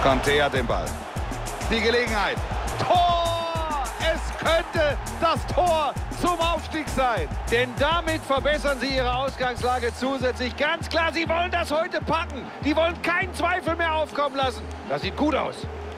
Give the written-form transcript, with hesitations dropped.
Kanté hat den Ball. Die Gelegenheit. Tor! Es könnte das Tor zum Aufstieg sein. Denn damit verbessern sie ihre Ausgangslage zusätzlich. Ganz klar, sie wollen das heute packen. Die wollen keinen Zweifel mehr aufkommen lassen. Das sieht gut aus.